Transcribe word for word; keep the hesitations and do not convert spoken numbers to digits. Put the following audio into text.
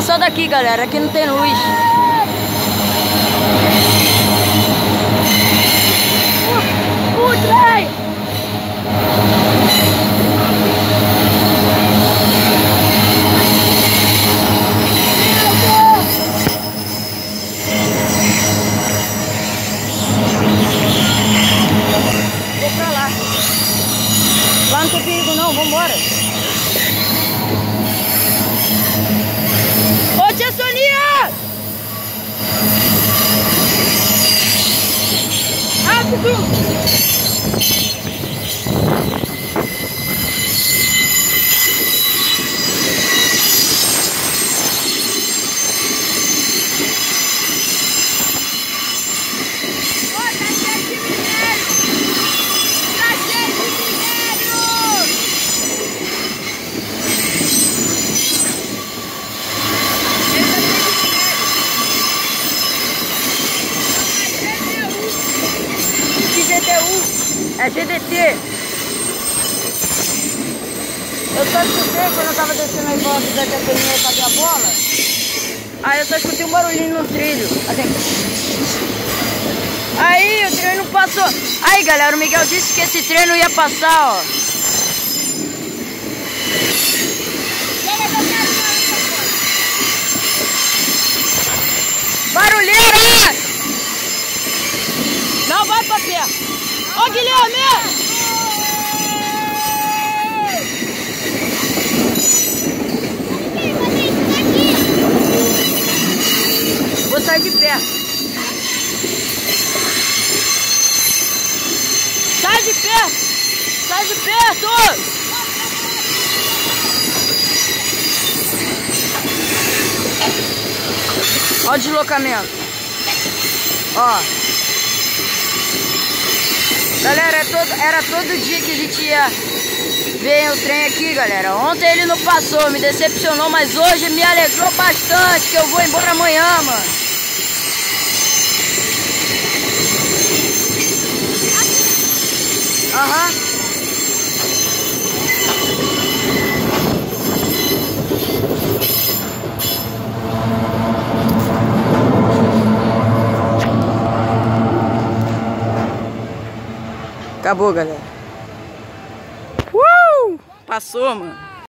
passar daqui, galera. Aqui não tem luz. O, o trem! Vou pra lá. Lá não tem perigo não, vambora. Ô tia Sonia! Rápido! É G D T. Eu só escutei quando eu tava descendo aí volta da Capelinha pra ver a bola. Aí eu só escutei um barulhinho no trilho. Assim. Aí o trem não passou. Aí galera, o Miguel disse que esse trem não ia passar, ó. Barulheira! Não vai pra perto. Ô Guilherme! Vou sair de perto. Sai de perto! Sai de perto! Olha o deslocamento. Ó. Galera, é todo, era todo dia que a gente ia ver o trem aqui, galera. Ontem ele não passou, me decepcionou, mas hoje me alegrou bastante, que eu vou embora amanhã, mano. Aham. Acabou, galera. Uh! Passou, mano.